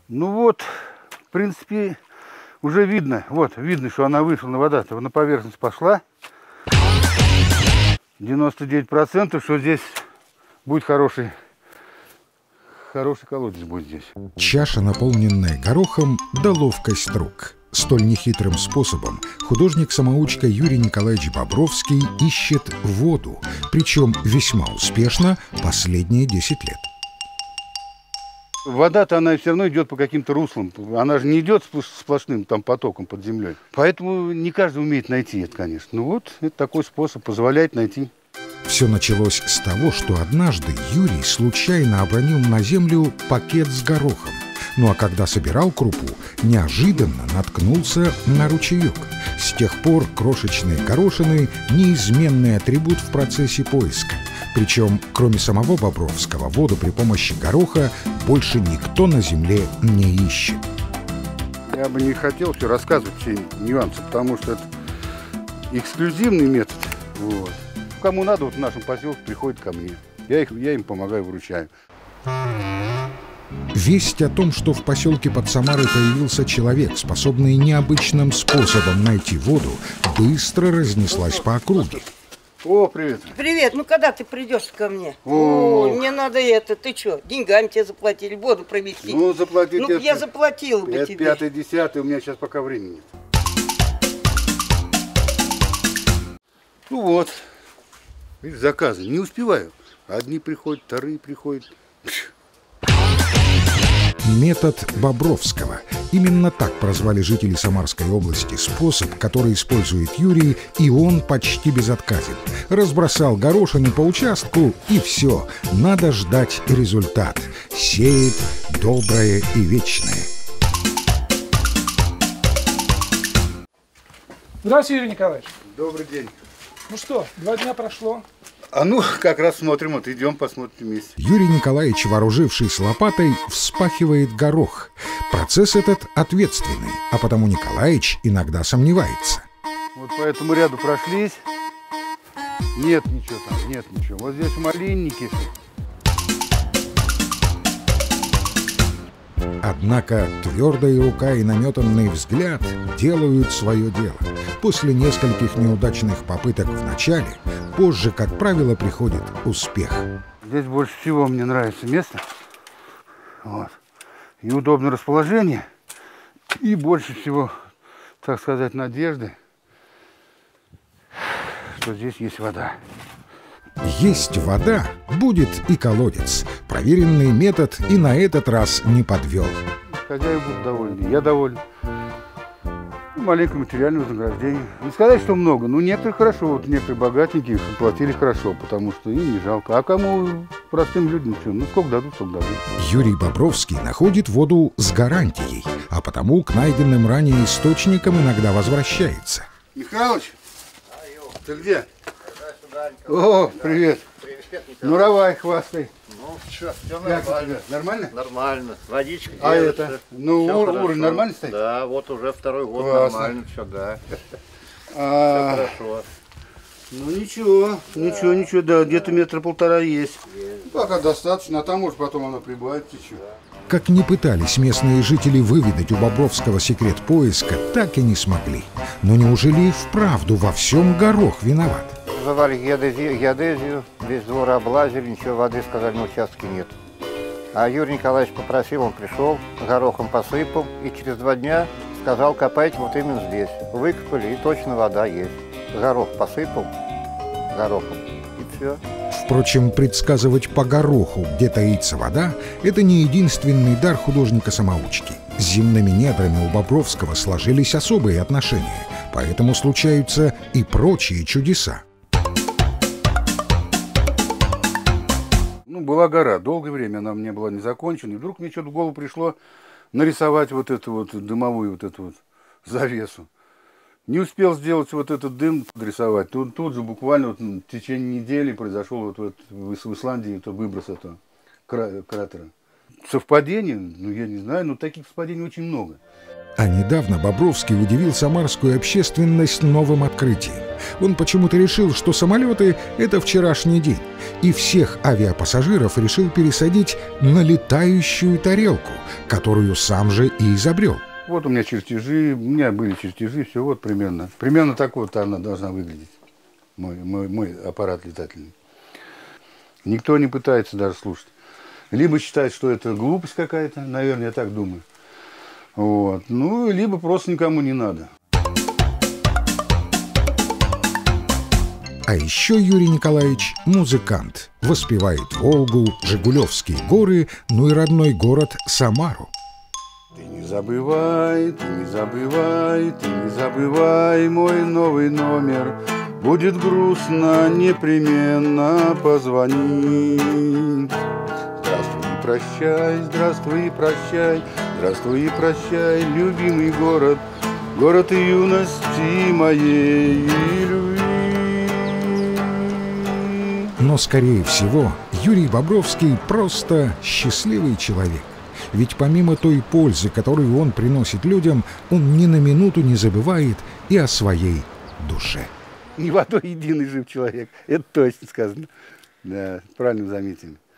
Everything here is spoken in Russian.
Ну вот, в принципе, уже видно. Вот, видно, что она вышла на вода-то, на поверхность пошла. 99%, что здесь будет хороший колодец будет здесь. Чаша, наполненная горохом, да ловкость рук. Столь нехитрым способом художник-самоучка Юрий Николаевич Бобровский ищет воду, причем весьма успешно последние 10 лет. Вода-то она все равно идет по каким-то руслам. Она же не идет сплошным там потоком под землей. Поэтому не каждый умеет найти это, конечно. Ну вот, это такой способ, позволяет найти. Все началось с того, что однажды Юрий случайно обронил на землю пакет с горохом. Ну а когда собирал крупу, неожиданно наткнулся на ручеек. С тех пор крошечные горошины – неизменный атрибут в процессе поиска. Причем, кроме самого Бобровского, воду при помощи гороха больше никто на земле не ищет. Я бы не хотел все рассказывать, все нюансы, потому что это эксклюзивный метод. Вот. Кому надо, вот в нашем поселке приходит ко мне. Я им помогаю, выручаю. Весть о том, что в поселке под Самарой появился человек, способный необычным способом найти воду, быстро разнеслась по округе. О, привет. Привет, ну когда ты придешь ко мне? О, мне надо это, ты что, деньгами тебе заплатили, воду провести? Ну, заплатить. Ну, я заплатил бы это тебе. 5-й, 10-й, у меня сейчас пока времени нет. Ну вот, видишь, заказы, не успеваю. Одни приходят, вторые приходят. Метод Бобровского. Именно так прозвали жители Самарской области способ, который использует Юрий, и он почти безотказен. Разбросал горошины по участку, и все. Надо ждать результат. Сеет доброе и вечное. Здравствуйте, Юрий Николаевич. Добрый день. Ну что, 2 дня прошло. А ну, как раз смотрим, вот идем посмотрим вместе. Юрий Николаевич, вооружившись лопатой, вспахивает горох. Процесс этот ответственный, а потому Николаевич иногда сомневается. Вот по этому ряду прошлись. Нет ничего там, нет ничего. Вот здесь малинники. Однако твердая рука и наметанный взгляд делают свое дело. После нескольких неудачных попыток в начале, позже, как правило, приходит успех. Здесь больше всего мне нравится место. Вот. И удобное расположение. И больше всего, так сказать, надежды, что здесь есть вода. Есть вода, будет и колодец. Проверенный метод и на этот раз не подвел. Хозяева будут довольны, я доволен. Маленькое материальное вознаграждение. Не сказать, что много, но некоторые хорошо, вот некоторые богатенькие платили хорошо, потому что им не жалко. А кому, простым людям, что? Ну сколько дадут, столько дадут. Юрий Бобровский находит воду с гарантией, а потому к найденным ранее источникам иногда возвращается. Михалыч, ты где? О, привет. Ну давай, хвастай. Ну что, все нормально. Нормально? Нормально. Водичка А держится. это? Ну, уровень нормально стоит? Да, вот уже 2-й год. Классно. Нормально все, да. Все хорошо. Ну ничего, да, где-то 1,5 метра есть. Пока достаточно, а там может потом она прибавит чуть-чуть. Как ни пытались местные жители выведать у Бобровского секрет поиска, так и не смогли. Но неужели и вправду во всем горох виноват? Вызывали геодезию, весь двор облазили, ничего воды, сказали, на участке нет. А Юрий Николаевич попросил, он пришел, горохом посыпал, и через 2 дня сказал, копайте вот именно здесь. Выкопали, и точно вода есть. Горох посыпал горохом, и все. Впрочем, предсказывать по гороху, где таится вода, это не единственный дар художника-самоучки. С земными недрами у Бобровского сложились особые отношения, поэтому случаются и прочие чудеса. Ну, была гора, долгое время она мне была не закончена, и вдруг мне что-то в голову пришло нарисовать вот эту вот дымовую вот эту вот завесу. Не успел сделать вот этот дым, подрисовать. Тут же буквально вот в течение недели произошел вот в Исландии это выброс этого кратера. Совпадение? Ну, я не знаю, но таких совпадений очень много. А недавно Бобровский удивил самарскую общественность новым открытием. Он почему-то решил, что самолеты — это вчерашний день, и всех авиапассажиров решил пересадить на летающую тарелку, которую сам же и изобрел. Вот у меня чертежи, у меня были чертежи, все вот примерно. Примерно так вот она должна выглядеть, мой аппарат летательный. Никто не пытается даже слушать. Либо считает, что это глупость какая-то, наверное, я так думаю. Вот. Ну, либо просто никому не надо. А еще Юрий Николаевич музыкант. Воспевает Волгу, Жигулевские горы, ну и родной город Самару. Ты не забывай, ты не забывай, ты не забывай мой новый номер. Будет грустно, непременно позвони. Здравствуй и прощай, здравствуй и прощай, здравствуй и прощай, любимый город, город юности моей любви. Но, скорее всего, Юрий Бобровский просто счастливый человек. Ведь помимо той пользы, которую он приносит людям, он ни на минуту не забывает и о своей душе. Ни водой единый жив человек. Это точно сказано. Да, правильно заметили.